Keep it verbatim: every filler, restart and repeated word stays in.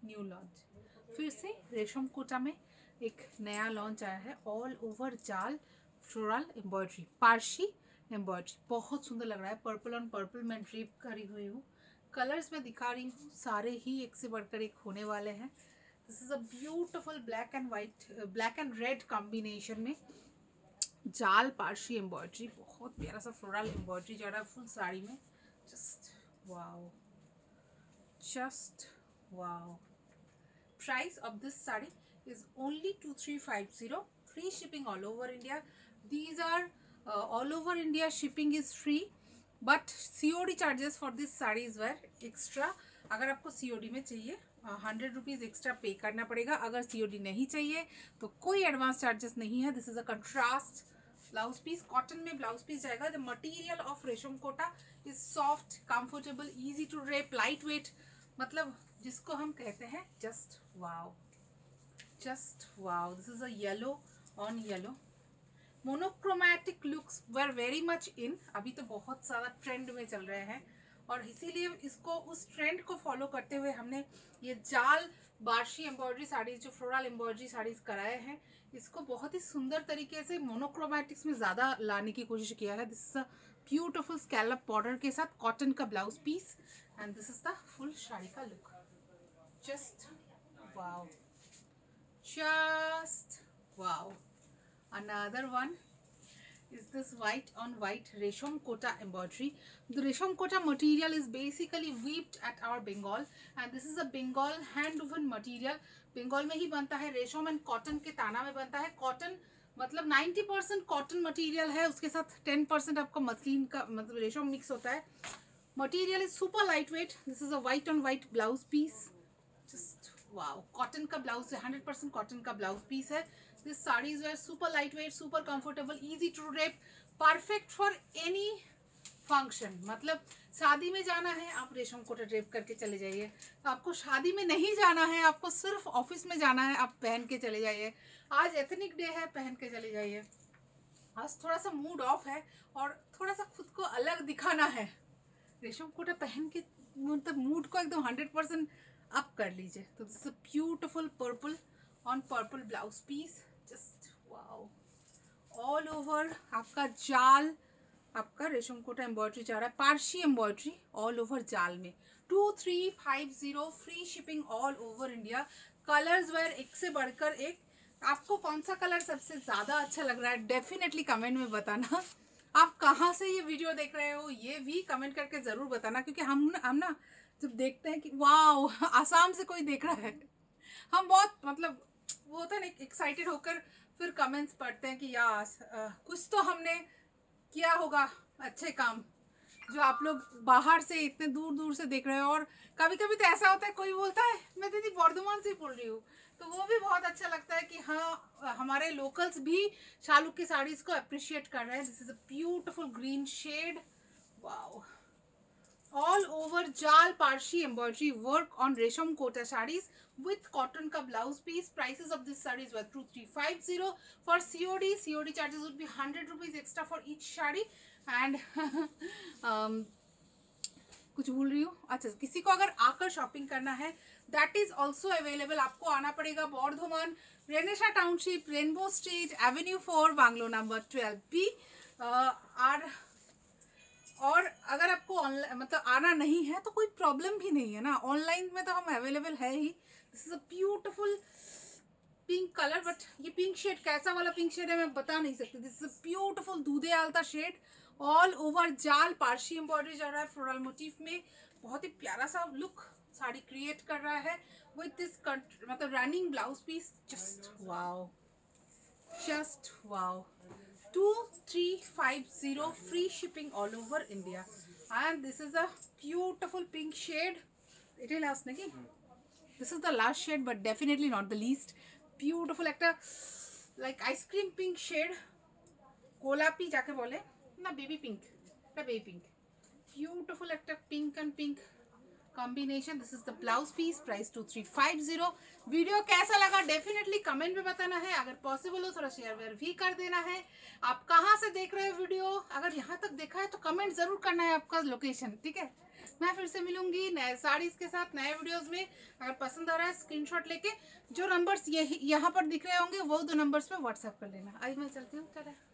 New launch, फिर से रेशम कोटा में एक नया लॉन्च आया है। ऑल ओवर जाल फ्लोरल एम्ब्रॉयडरी, पारसी एम्ब्रॉयडरी, बहुत सुंदर लग रहा है। पर्पल ऑन पर्पल मैं ड्रीप करी हुई हूँ। कलर्स मैं दिखा रही हूँ, सारे ही एक से बढ़कर एक होने वाले हैं। This is a beautiful black and white, black and red combination में जाल पारसी एम्ब्रॉयडरी, बहुत प्यारा सा फ्लोरल एम्ब्रॉयडरी जा रहा है फुल साड़ी में। Just wow, just wow. Price of this sari is only two three five zero, free shipping all over India. These are uh, all over India, shipping is free, but C O D charges for this sarees were extra. अगर आपको C O D में चाहिए hundred rupees extra पे करना पड़ेगा। अगर C O D नहीं चाहिए तो कोई एडवांस चार्जेस नहीं है। This is a contrast blouse piece, cotton में ब्लाउज पीस जाएगा। The material of resham kota is soft, comfortable, easy to drape, light weight, मतलब जिसको हम कहते हैं just wow, just wow. This is a yellow on yellow. Monochromatic looks were very much in, अभी तो बहुत ज़्यादा ट्रेंड में चल रहे हैं और इसीलिए इसको उस ट्रेंड को फॉलो करते हुए हमने ये जाल बार्शी एम्ब्रॉयडरी साड़ीज, जो फ्लोरल एम्ब्रॉयडरी साड़ीज कराए हैं, इसको बहुत ही सुंदर तरीके से मोनोक्रोमैटिक्स में ज़्यादा लाने की कोशिश किया है। This is a beautiful scallop border के साथ कॉटन का blouse piece, and this is the full sari का look. Just wow, just wow. Another one is this white on white Resham Kota embroidery. The Resham Kota material is basically weaved at our Bengal, and this is a Bengal hand woven material. Bengal में ही बनता है, रेशम and cotton के ताना में बनता है। Cotton मतलब नाइन्टी परसेंट कॉटन मटेरियल है, उसके साथ टेन परसेंट आपका मसलिन का मतलब रेशम मिक्स होता है। Material is super light weight. This is a white on white blouse piece. Just wow, cotton का ब्लाउज है, हंड्रेड परसेंट कॉटन का ब्लाउज पीस है। This saris were super light weight, super comfortable, easy to drape, perfect for any function. मतलब शादी में जाना है, आप रेशम कोटा ड्रेप करके चले जाइए। आपको शादी में नहीं जाना है, आपको सिर्फ ऑफिस में जाना है, आप पहन के चले जाइए। आज एथनिक डे है, पहन के चले जाइए। आज थोड़ा सा मूड ऑफ है और थोड़ा सा खुद को अलग दिखाना है, रेशम कोटा पहन के मतलब मूड को एकदम हंड्रेड परसेंट अप कर लीजिए। तो this is a beautiful purple on purple blouse piece. Just wow, all over आपका जाल, आपका रेशम कोटा एम्ब्रॉयडरी जा रहा है, पारसी एम्ब्रॉयडरी ऑल ओवर जाल में। Two three five zero, free shipping all over India. Colours were एक से बढ़कर एक। आपको कौन सा कलर सबसे ज़्यादा अच्छा लग रहा है डेफिनेटली कमेंट में बताना। आप कहाँ से ये वीडियो देख रहे हो ये भी कमेंट करके ज़रूर बताना, क्योंकि हम हम ना जब देखते हैं कि वाओ आसाम से कोई देख रहा है, हम बहुत मतलब वो होता है ना एक्साइटेड होकर फिर कमेंट्स पढ़ते हैं कि यार कुछ तो हमने किया होगा अच्छे काम, जो आप लोग बाहर से इतने दूर दूर से देख रहे हो। और कभी कभी तो ऐसा होता है कोई बोलता है मैं दीदी बर्धमान से बोल रही हूँ, तो वो भी बहुत अच्छा लगता है कि हाँ हमारे लोकल्स भी शालुक की साड़ीज को अप्रिशिएट कर रहे हैं। This is a beautiful green shade, wow. All over जाल पारसी एम्ब्रॉयडरी वर्क ऑन रेशम कोटा साड़ीज with cotton का blouse piece. Prices of this sarees were two three five zero. For C O D, C O D charges would be hundred rupees extra for each sari. and um, कुछ भूल रही हूँ, अच्छा किसी को अगर आकर शॉपिंग करना है दैट इज ऑल्सो अवेलेबल। आपको आना पड़ेगा बर्धमान, रेनेशा township, rainbow street, avenue four, bungalow number twelve B. और और अगर आपको ऑनलाइन मतलब आना नहीं है तो कोई प्रॉब्लम भी नहीं है ना, ऑनलाइन में तो हम अवेलेबल है ही। This is a beautiful pink colour, but ये पिंक शेड कैसा वाला पिंक शेड है मैं बता नहीं सकती। This is a beautiful dudhe alta shade, all over जाल पारसी एम्ब्रॉयडरी जा रहा है फ्लोरल मोटिफ में। बहुत ही प्यारा सा लुक साड़ी क्रिएट कर रहा है विद दिस मतलब running blouse piece. Just wow, just wow. two three five zero, free shipping all over India, and this is a beautiful pink shade. It is last naki, this is the last shade but definitely not the least. Beautiful ekta like ice cream pink shade, golapi jake bole na, baby pink, eta baby pink, beautiful ekta pink and pink combination. This is the blouse piece. Price two three five zero. Video कैसा लगा definitely comment में बताना है, अगर possible हो थोड़ा share where भी कर देना है। आप कहाँ से देख रहे हो वीडियो, अगर यहाँ तक देखा है तो कमेंट जरूर करना है आपका लोकेशन, ठीक है। मैं फिर से मिलूंगी नए साड़ीज़ के साथ नए वीडियोस में। अगर पसंद आ रहा है स्क्रीनशॉट लेके जो नंबर्स ये यहाँ पर दिख रहे होंगे वो दो नंबर्स पे व्हाट्सएप कर लेना। आज मैं चलती हूँ, टाटा।